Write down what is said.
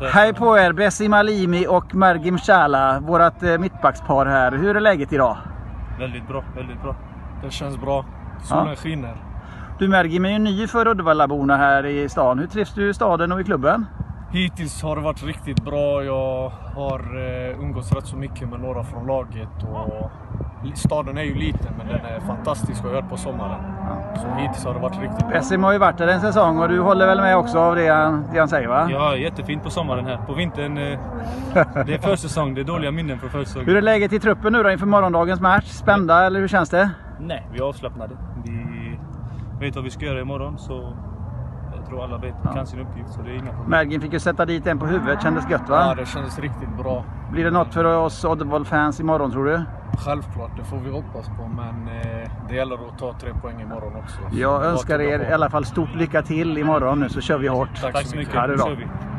Hej på er, Besim Alimi och Mergim Shala, vårat mittbackspar här. Hur är läget idag? Väldigt bra, väldigt bra. Det känns bra. Solen skiner. Du Mergim är ju ny för Uddevallaborna här i stan. Hur trivs du i staden och i klubben? Hittills har det varit riktigt bra. Jag har umgåtts rätt så mycket med några från laget. Och staden är ju liten, men den är fantastisk att höra på sommaren. Så hittills har det varit riktigt bra. Besim har ju varit där en säsong och du håller väl med också av det han säger, va? Ja, jättefint på sommaren här. På vintern, det är försäsong. Det är dåliga minnen för försäsong. Hur är läget i truppen nu då inför morgondagens match? Spända eller hur känns det? Nej, vi är avslappnade. Vi vet vad vi ska göra imorgon, så jag tror alla kan sin uppgift, så det är inga problem. Mergim fick ju sätta dit en på huvudet, kändes gött, va? Ja, det kändes riktigt bra. Blir det något för oss Uddevall-fans imorgon, tror du? Självklart, det får vi hoppas på, men det gäller att ta 3 poäng imorgon också. Jag önskar er i alla fall stort lycka till imorgon nu, så kör vi hårt. Tack så mycket. Ha det bra. Kör vi.